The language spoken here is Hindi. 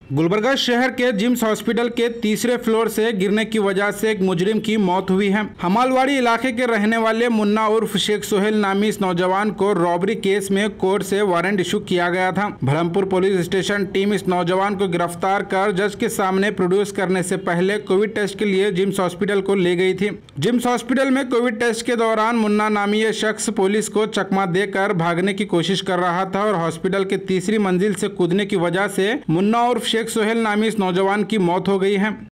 गुलबर्गा शहर के जिम्स हॉस्पिटल के तीसरे फ्लोर से गिरने की वजह से एक मुजरिम की मौत हुई है। हमालवाड़ी इलाके के रहने वाले मुन्ना उर्फ शेख सोहेल नामी इस नौजवान को रॉबरी केस में कोर्ट से वारंट इशू किया गया था। भरमपुर पुलिस स्टेशन टीम इस नौजवान को गिरफ्तार कर जज के सामने प्रोड्यूस करने से पहले कोविड टेस्ट के लिए जिम्स हॉस्पिटल को ले गई थी। जिम्स हॉस्पिटल में कोविड टेस्ट के दौरान मुन्ना नामी ये शख्स पुलिस को चकमा देकर भागने की कोशिश कर रहा था और हॉस्पिटल के तीसरी मंजिल से कूदने की वजह से मुन्ना उर्फ शेख सोहेल नामी इस नौजवान की मौत हो गई है।